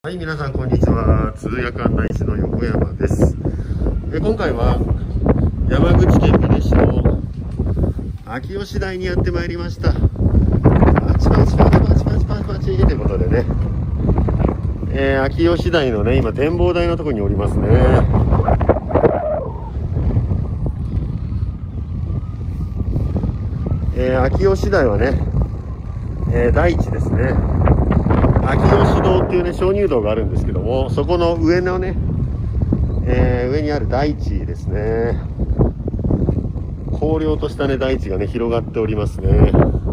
はい、皆さんこんにちは。通訳案内士の横山です。今回は山口県美祢市の秋吉台にやってまいりました。パチパチパチパチパチパチパチということでね、秋吉台のね、今展望台のところにおりますね。秋吉台はね、大地ですね。秋吉堂っていうね、鍾乳洞があるんですけども、そこの上のね、上にある大地ですね。荒涼としたね、大地がね、広がっておりますね。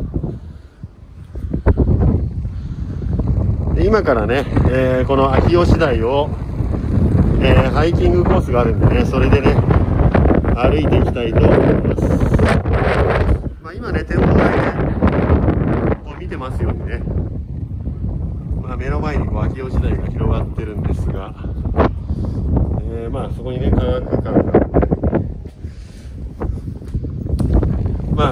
で今からね、この秋吉台を、ハイキングコースがあるんでね、それでね、歩いていきたいと思います。今ね、展望台ね、こう見てますようにね、目の前にこう秋吉台が広がってるんですが、そこにね、科学館があって、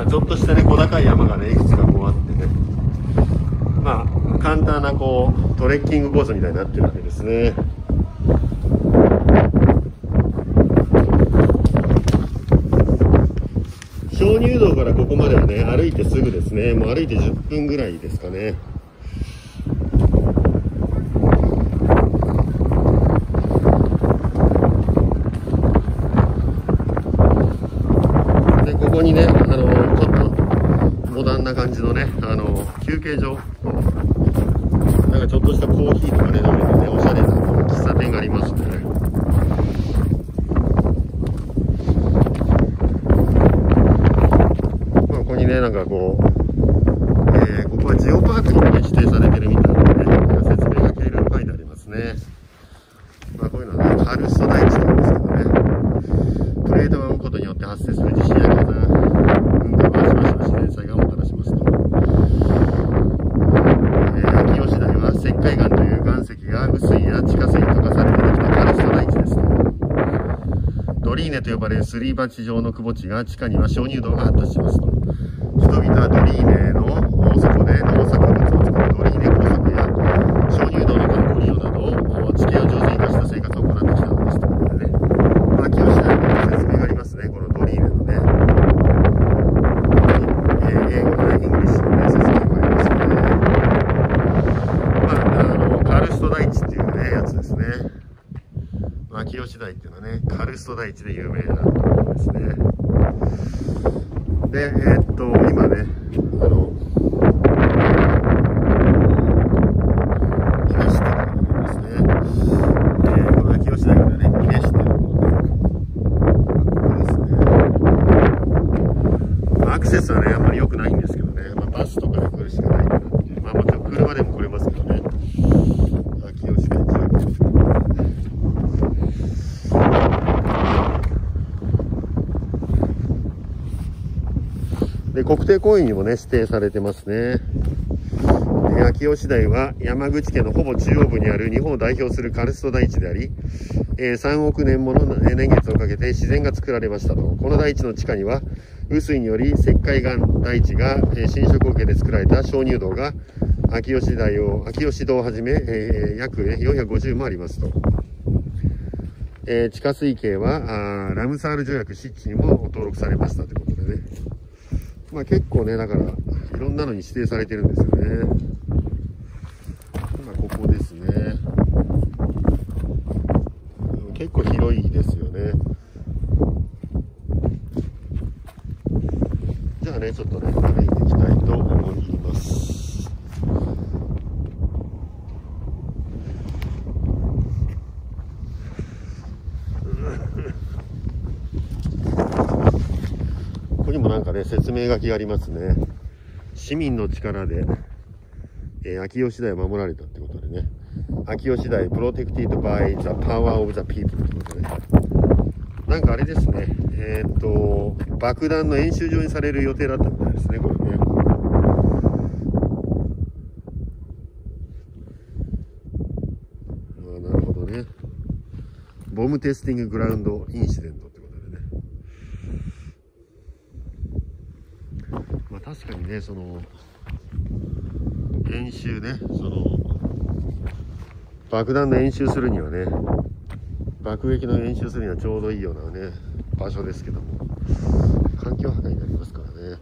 ちょっとしたね、小高い山がね、いくつかこうあってね、簡単なこうトレッキングコースみたいになってるわけですね。鍾乳洞からここまではね、歩いてすぐですね。もう歩いて10分ぐらいですかね。でここにね、ちょっとモダンな感じのね、休憩所、なんかちょっとしたコーヒーとかね、飲めてね、おしゃれな喫茶店がありますね。ここにね、なんかこう、ここはジオパークにもね、指定されてるみたいなね、説明がいろいろ書いてありますね。こういうのはね、カルスト台地なんですけどね、プレートが動くことによって発生する地震や火山、噴火はしばしば自然災害をもたらしますと。秋吉台は石灰岩という岩石が雨水や地下水に溶かされてできたカルスト台地ですと。ドリーネと呼ばれるすり鉢状の窪地が地下には鍾乳洞が発達しますと。人々はドリーネの底で農作物を作るドリーネ工作や鍾乳洞の観光利用など地形を上手に生かした生活を行ってきたのですということでね、秋吉台の説明がありますね。このドリーネのね、英語でイングリッシュのね、説明がありますよね。カルスト台地っていうね、やつですね。秋吉台っていうのはね、カルスト台地で有名なところですね。で、今ね、美祢市っていうところですね。この秋吉台からね、美祢市っていうところで、ここですね。アクセスはね、あんまり良くないんですけどね、バスとかで来るしかないかなっていう。もちろん車でも来れますけどね。秋吉台地域ですけど。で、国定公園にもね、指定されてますね。秋吉台は山口県のほぼ中央部にある日本を代表するカルスト台地であり、3億年もの年月をかけて自然が作られましたと。この大地の地下には、雨水により石灰岩大地が浸食を受けて作られた鍾乳洞が秋吉堂をはじめ、約450もありますと。地下水系はラムサール条約湿地にも登録されましたということでね。結構ね、だから、いろんなのに指定されてるんですよね。今ここですね。結構広いですよね。じゃあね、ちょっとね、歩いていきたいと思います。ここにもなんかね、説明書きがありますね。市民の力で、秋吉台を守られたってことでね。秋吉台 protected by the power of the people ってことでね。なんかあれですね。爆弾の演習場にされる予定だったみたいですね、これね。なるほどね。ボムテスティンググラウンドインシデントってことでね。確かにね、その演習ね、その爆弾の演習するにはね、爆撃の演習するにはちょうどいいようなね場所ですけども、環境破壊になりますからね。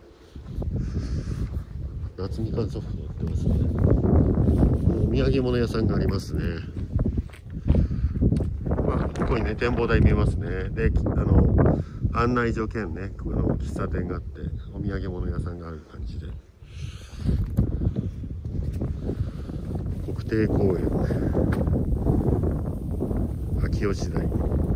夏みかんソフト売ってますね。お土産物屋さんがありますね。まあ、ここにね展望台見えますね。で案内所兼ね喫茶店があってお土産物屋さんがある感じで、国定公園秋吉台、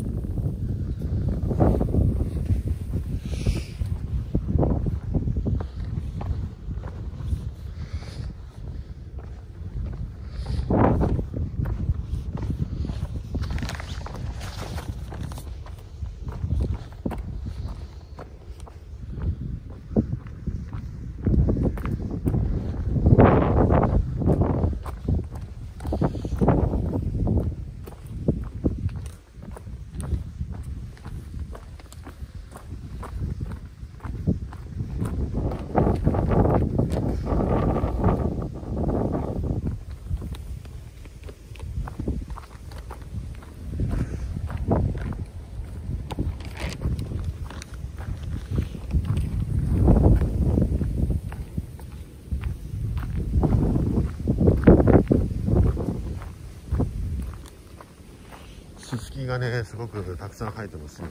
ススキがねすごくたくさん生えてますね。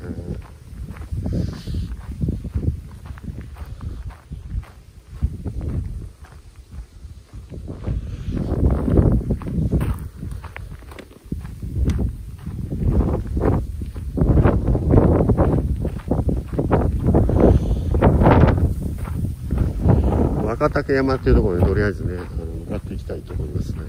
若竹山っていうところにとりあえずね向かっていきたいと思いますね。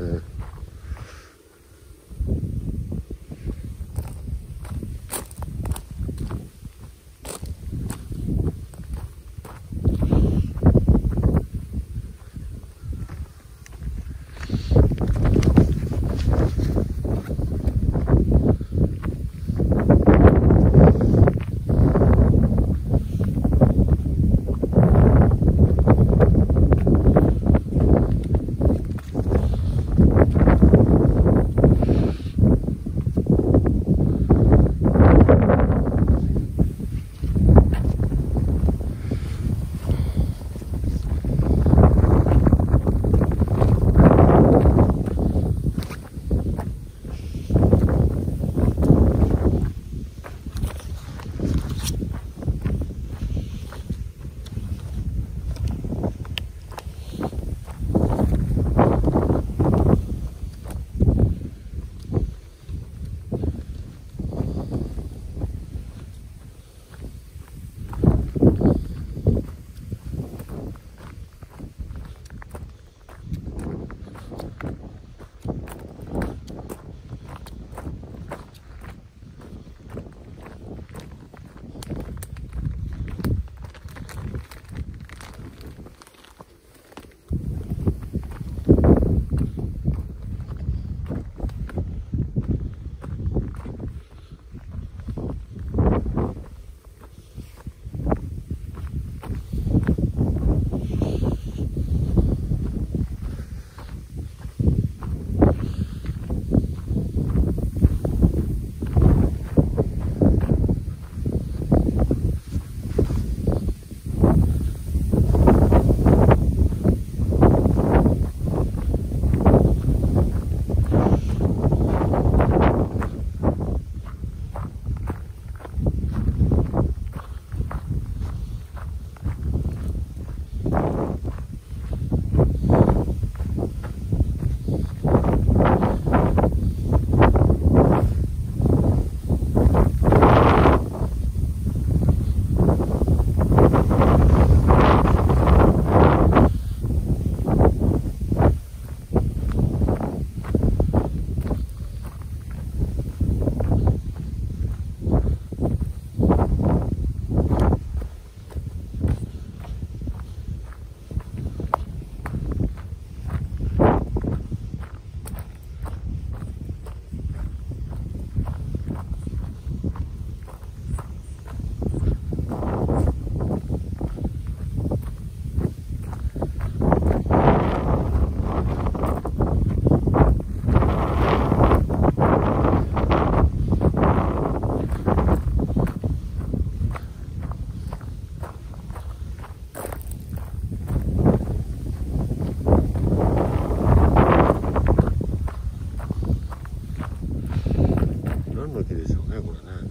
何の木でしょうねこれね。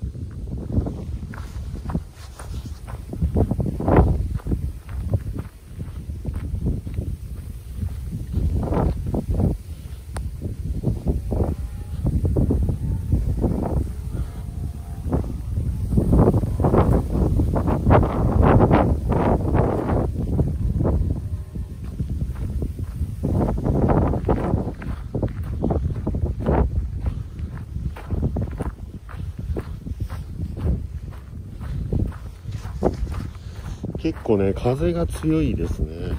結構ね、風が強いですね。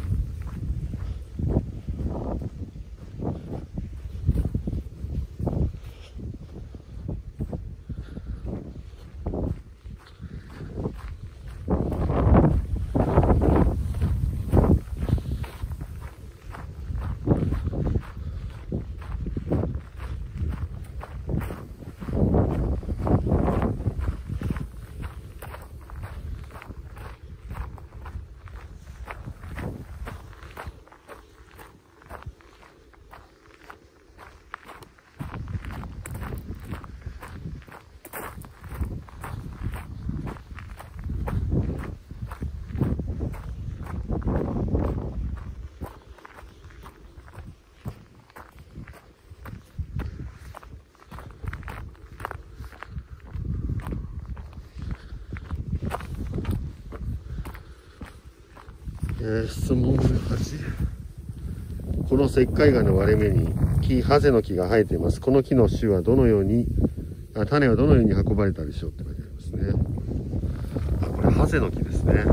質問8。この石灰岩の割れ目にハゼの木が生えています。この木の種はどのように、種はどのように運ばれたでしょうって書いてありますね。これハゼの木ですね。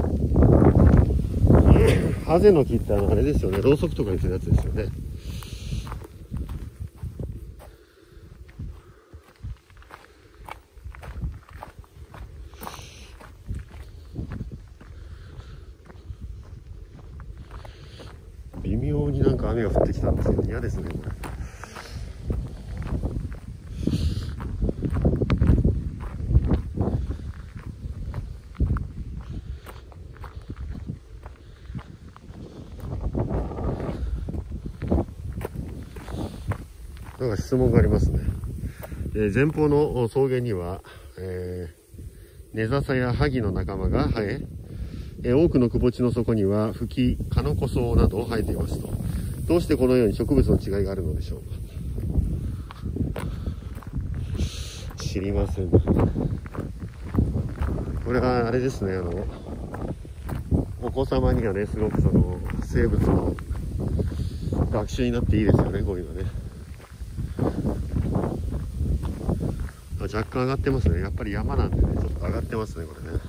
ハゼの木ってあれですよね。ろうそくとかにするやつですよね。微妙になんか雨が降ってきたんですけど嫌ですねこれ。なんか質問がありますね。前方の草原には、根笹や萩の仲間が生え、多くの窪地の底にはフキ、カノコソウなど生えていますと。どうしてこのように植物の違いがあるのでしょうか。知りません。これはあれですね、お子様にはね、すごくその生物の学習になっていいですよね、こういうのね。若干上がってますね。やっぱり山なんでね、ちょっと上がってますね、これね。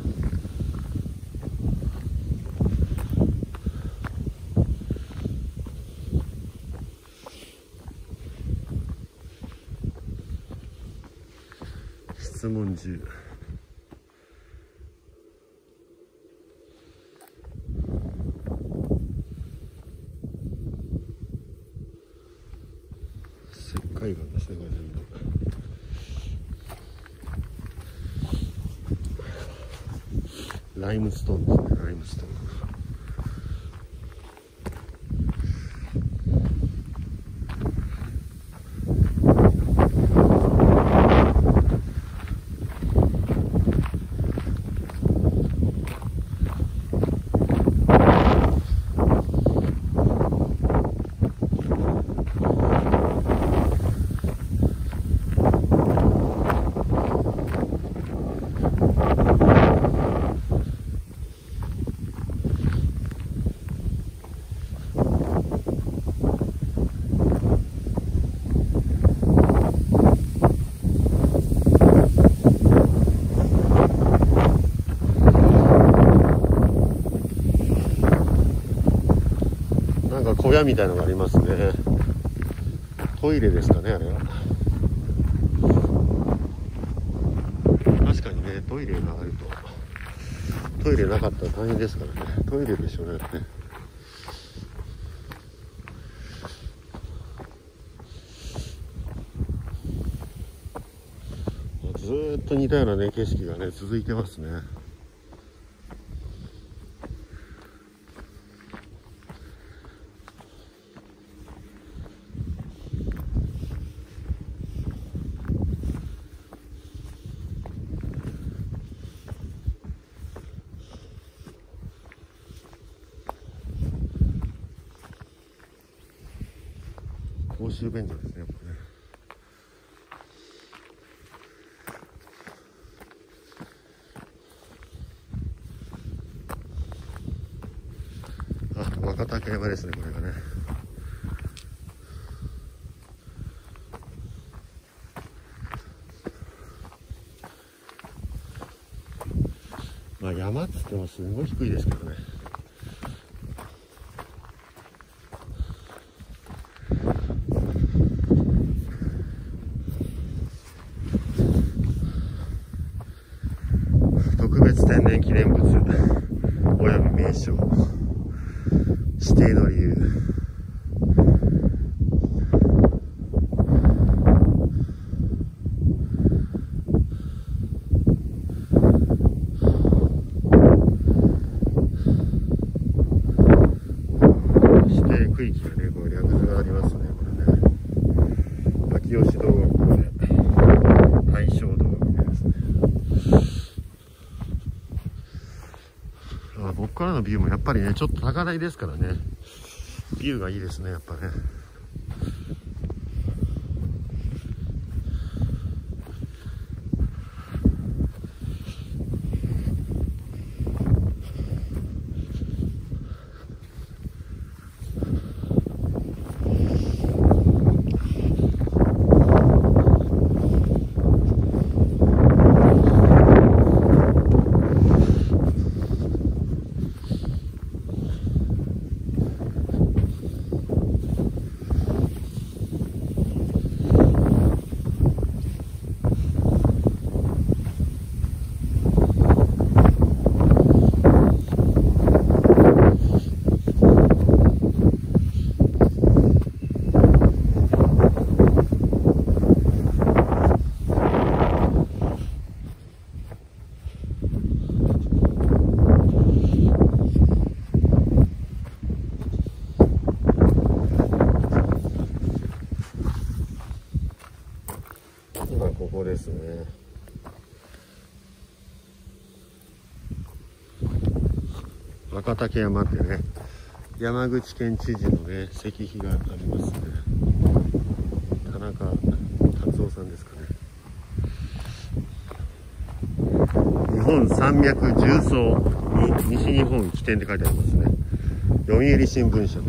質問10。石灰岩ですね、これ全部。ライムストーンですね、ライムストーン。なんか小屋みたいのがありますね。トイレですかね、あれは。確かにね、トイレがあると、トイレなかったら大変ですからね。トイレでしょうね。ずーっと似たようなね、景色がね、続いてますね。 公衆便所ですね、やっぱね。若竹山ですね、これがね。まあ山っつってもすごい低いですけどね。特別天然記念物および名称、指定の理由。指定区域がね、こう略図がありますね、これね。秋吉動画校で大正動画みたいですね。僕からのビューもやっぱりね、ちょっと高台ですからね、ビューがいいですね、やっぱね。今ここですね。若竹山ってね、山口県知事のね石碑がありますね。田中達夫さんですかね。日本山脈重曹に西日本起点って書いてありますね。読売新聞社。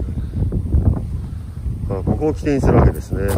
ここを起点にするわけですね。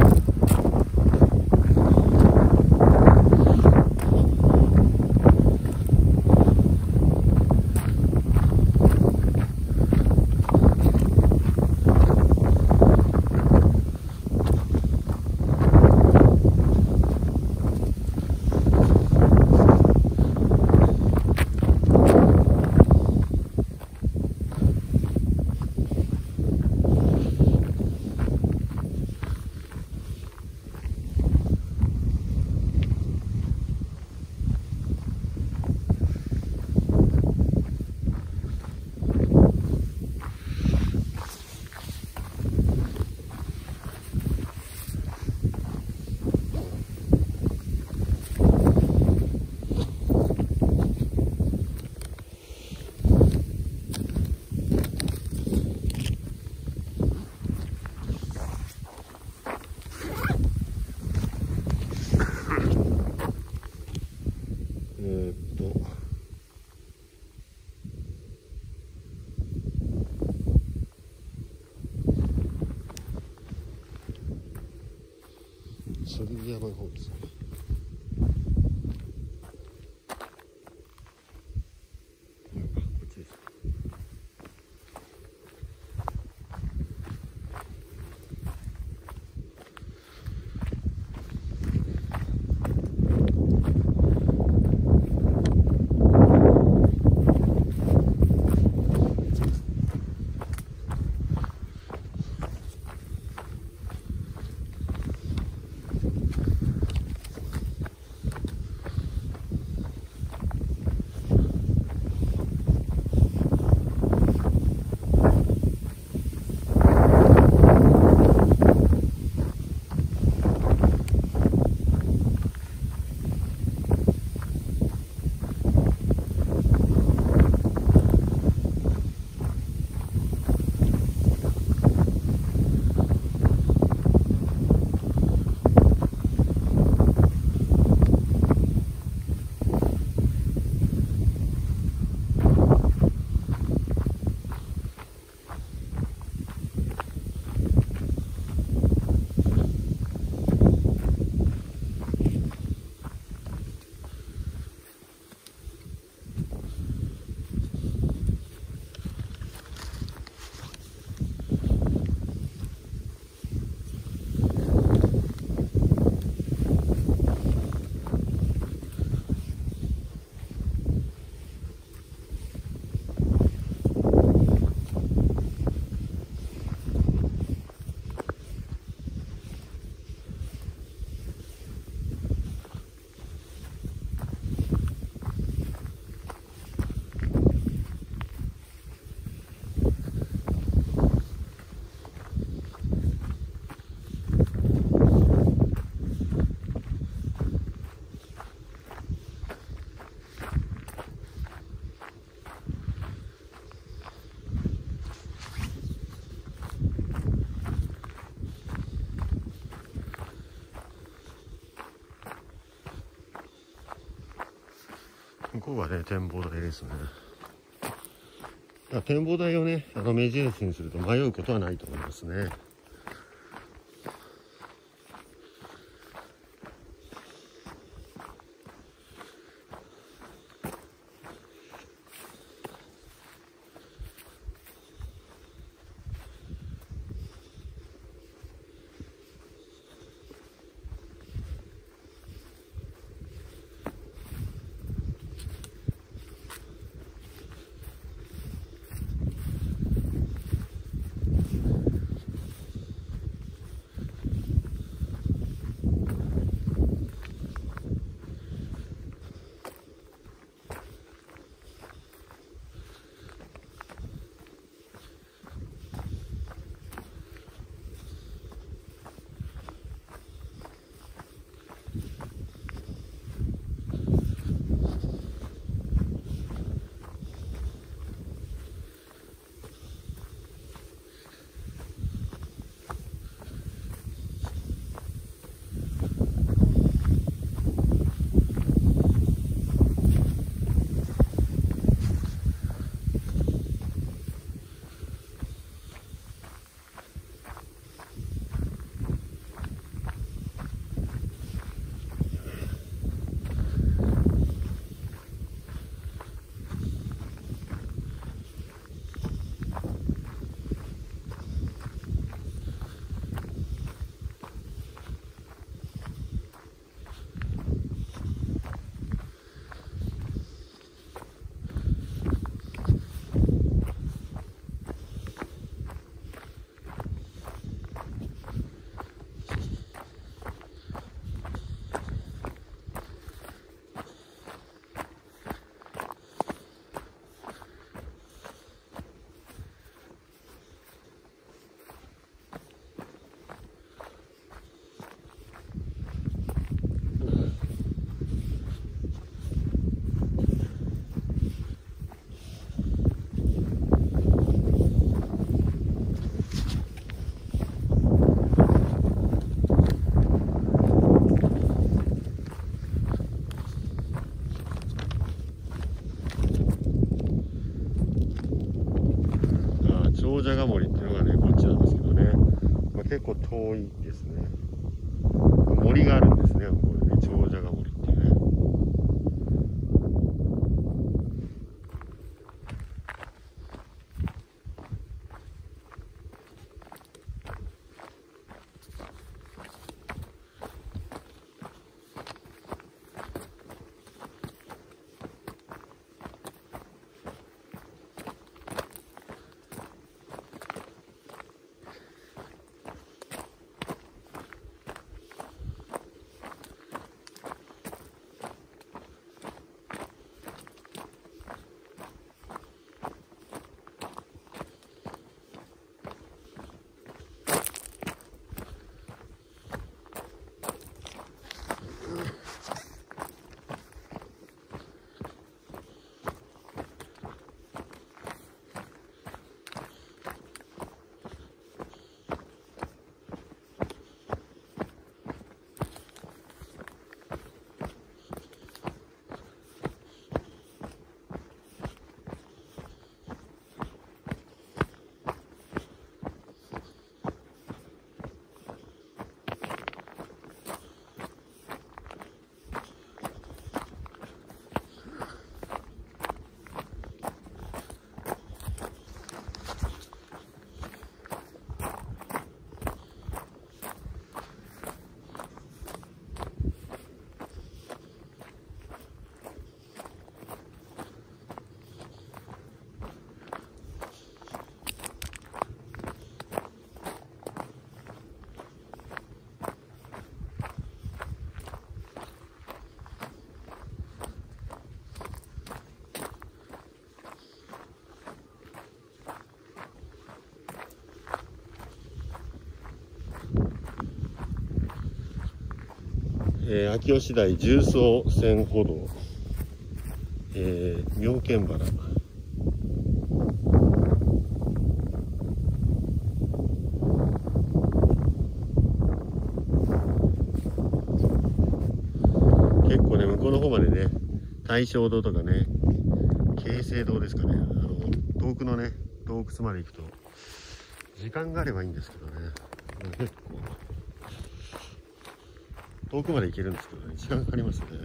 剣山の方ですね。こっちです。 向こうがね、展望台ですね。展望台をね、目印にすると迷うことはないと思いますね。長者ヶ森っていうのがね、こっちなんですけどね、結構遠いですね。森があるんですね、ここでね、長者ヶ森っていうね。秋吉台重曹線歩道、妙見原。結構ね、向こうの方までね、 大正堂とかね、慶成堂ですかね、遠くのね洞窟まで行くと時間があればいいんですけどね、結構遠くまで行けるんですけどね、時間かかりますね。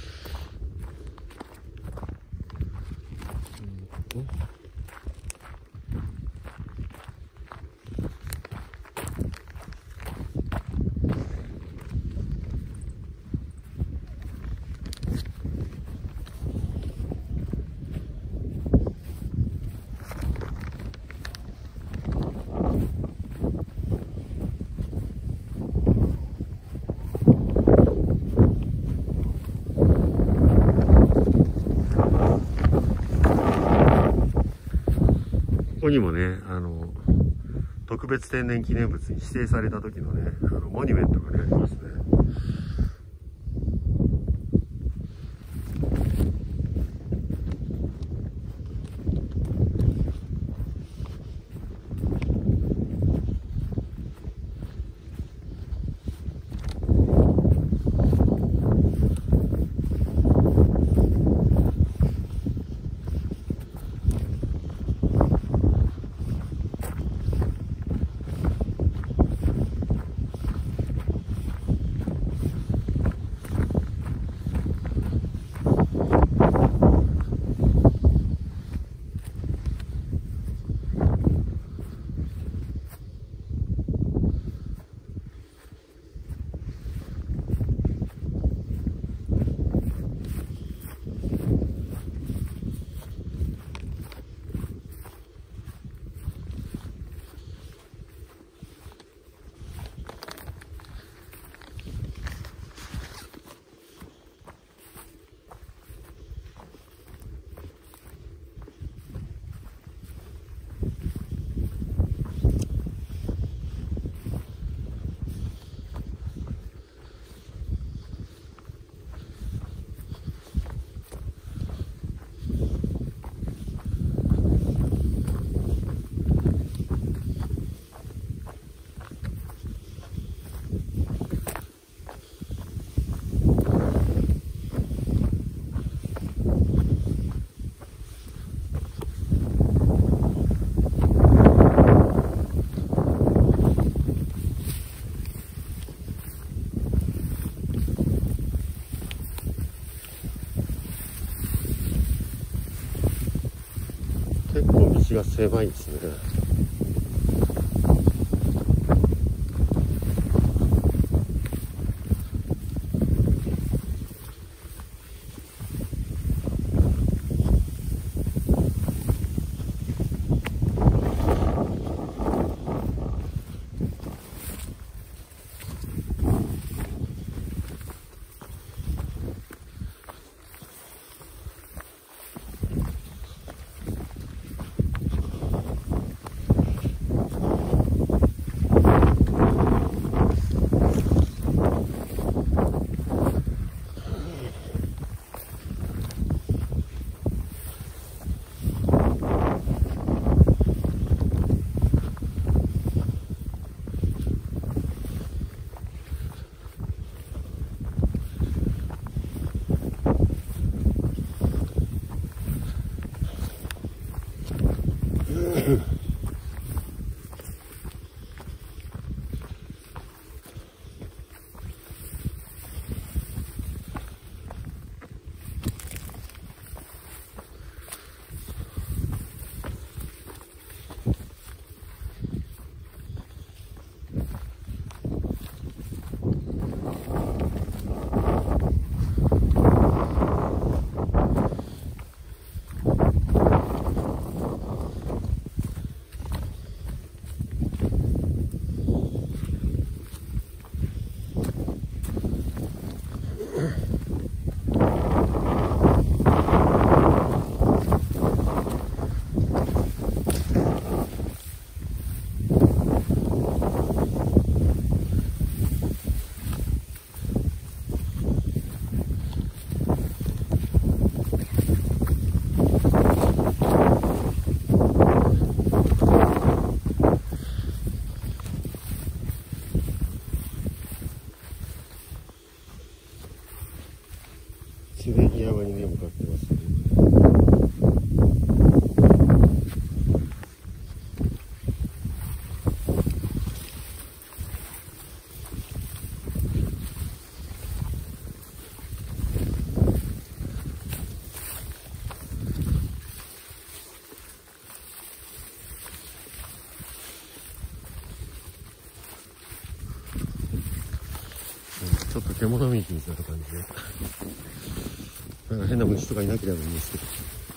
ここにもね、特別天然記念物に指定された時のね、モニュメントがね、ありますね。結構道が狭いですね。 すでに山にね向かってますね。ちょっと獣道みたいな感じで、なんか変な虫とかいなければいいんですけど。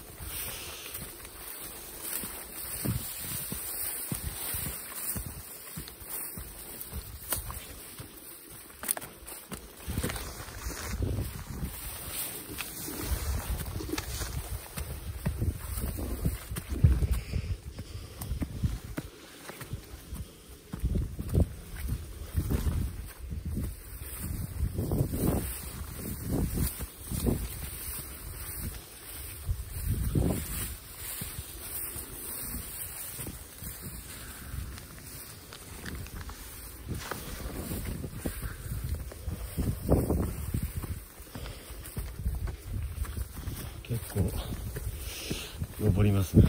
結構登りますね。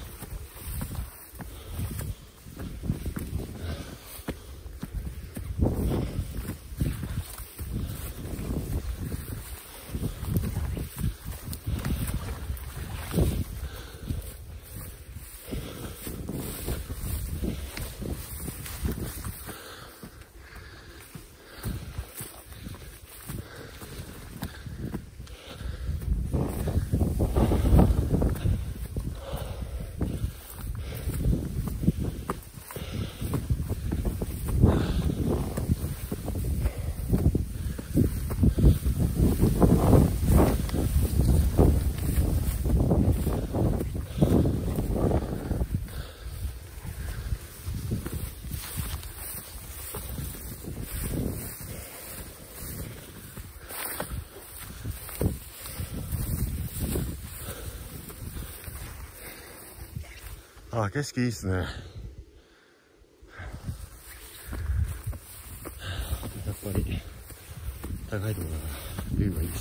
あ、景色いいっすね。やっぱり高いところだからビューがいいです。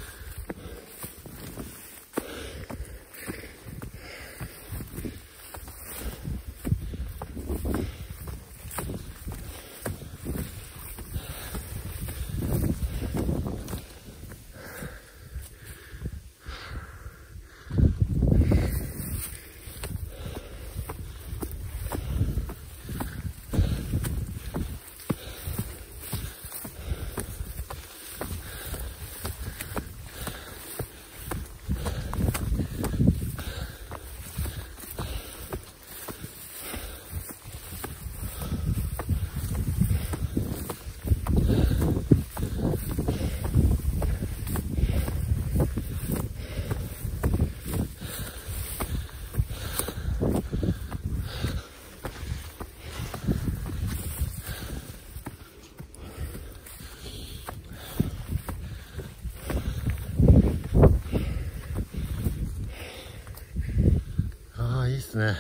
いいっすね。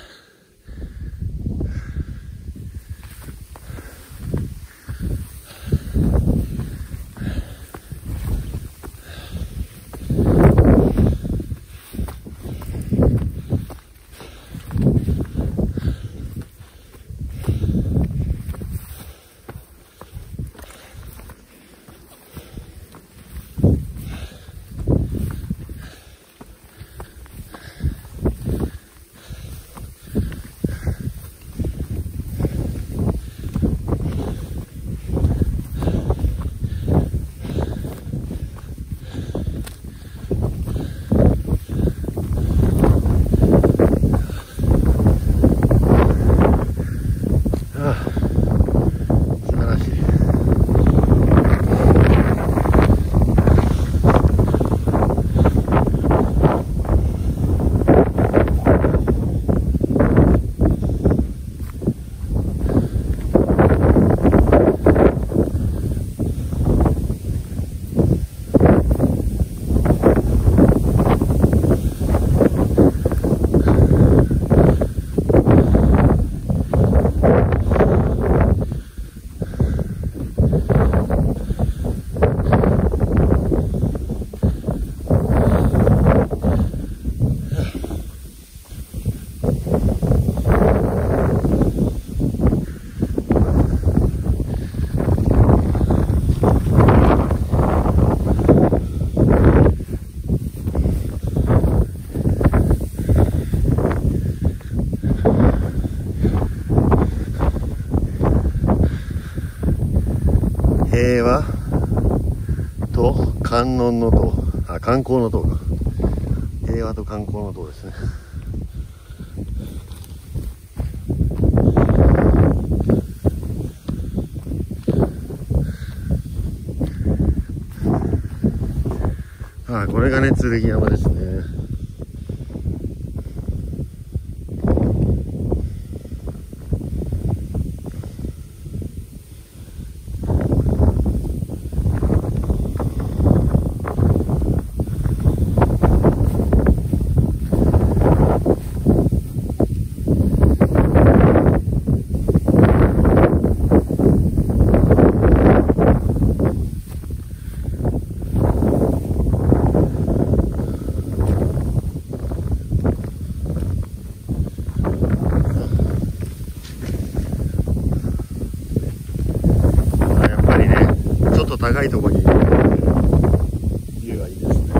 平和と観音の塔、観光の塔か。平和と観光の塔ですね。これがね、剣山ですね。高いところにビューがいいですね。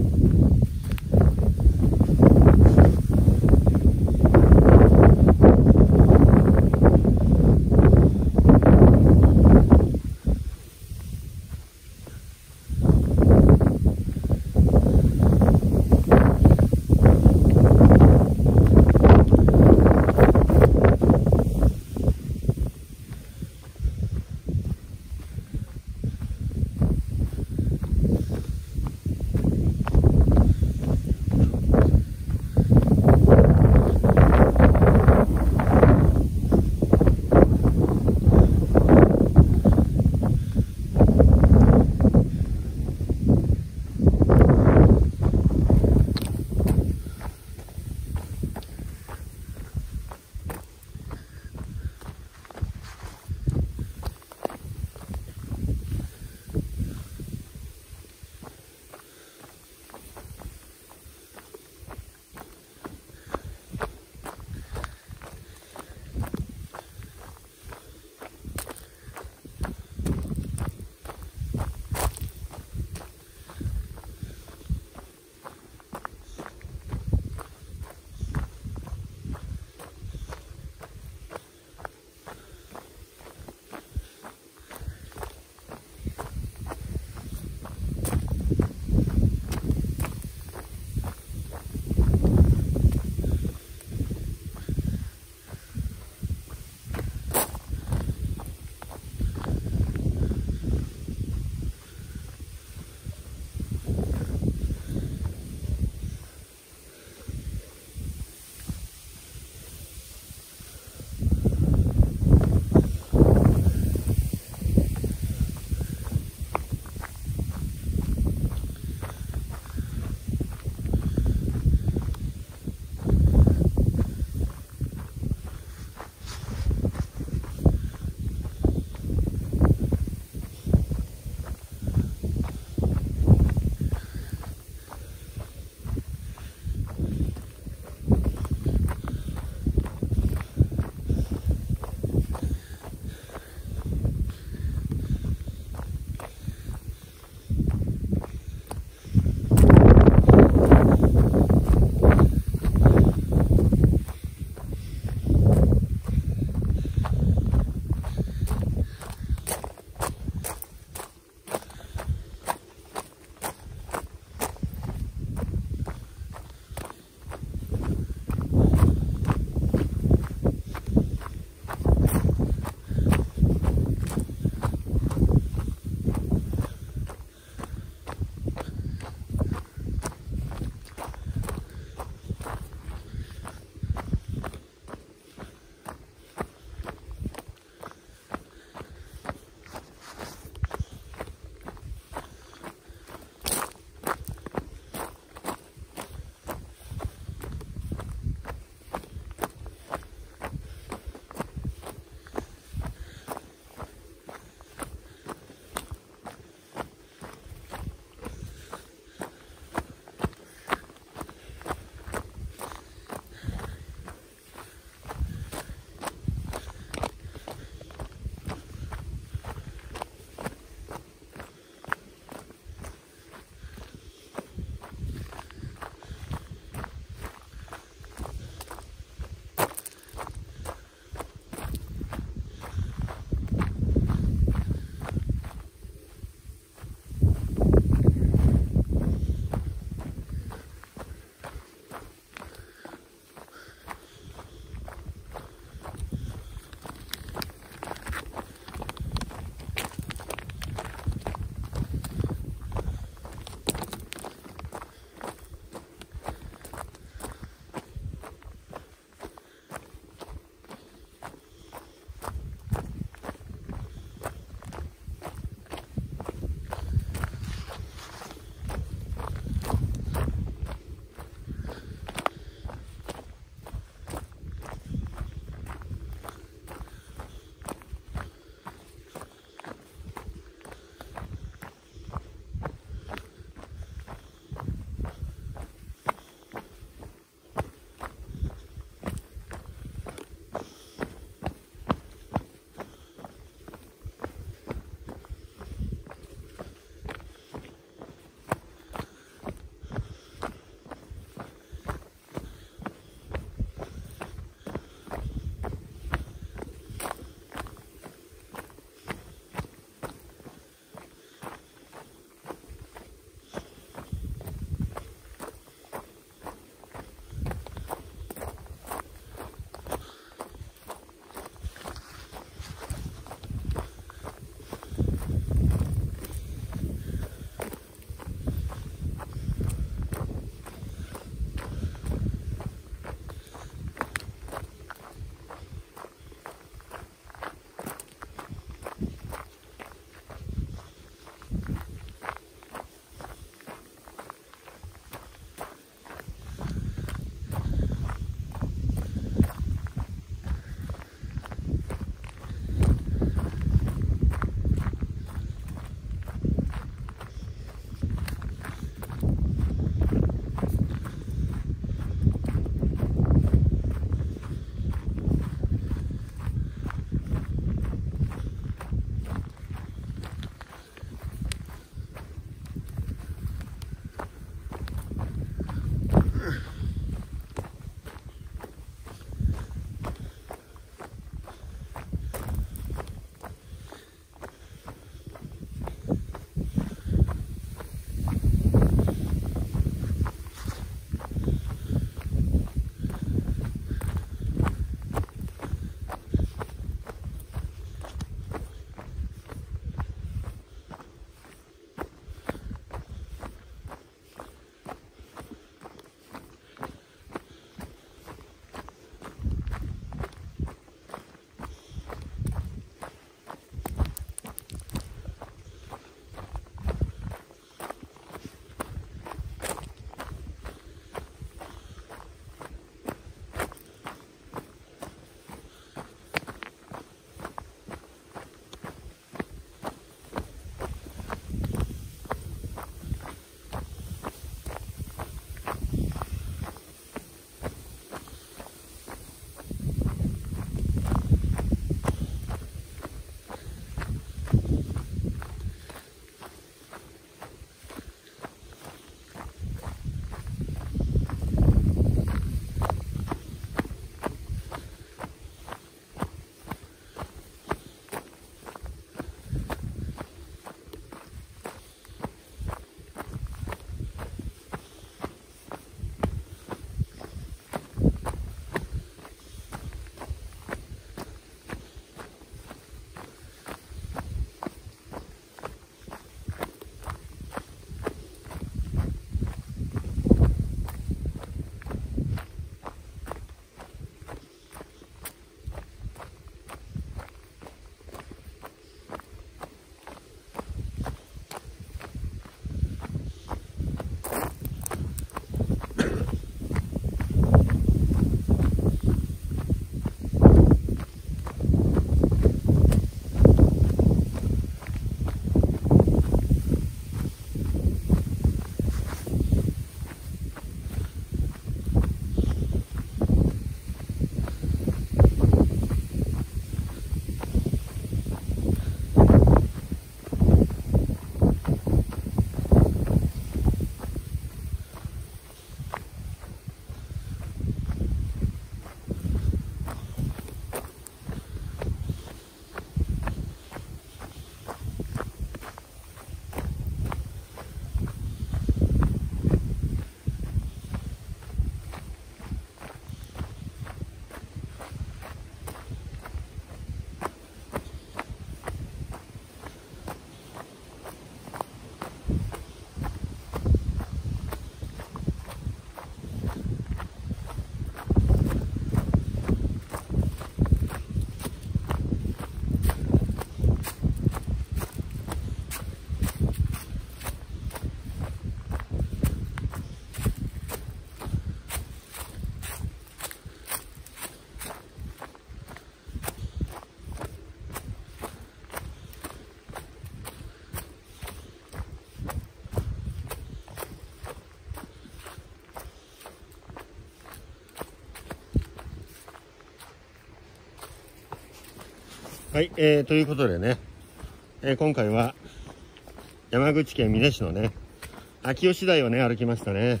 はい、ということでね、今回は山口県美祢市のね、秋吉台をね、歩きましたね。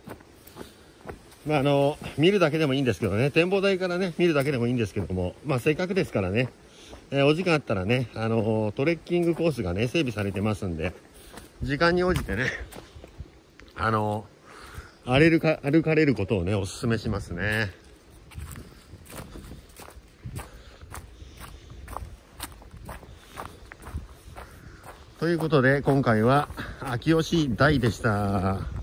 見るだけでもいいんですけどね、展望台からね、見るだけでもいいんですけども、せっかくですからね、お時間あったらね、トレッキングコースがね、整備されてますんで、時間に応じてね、歩かれることをね、お勧めしますね。ということで、今回は秋吉台でした。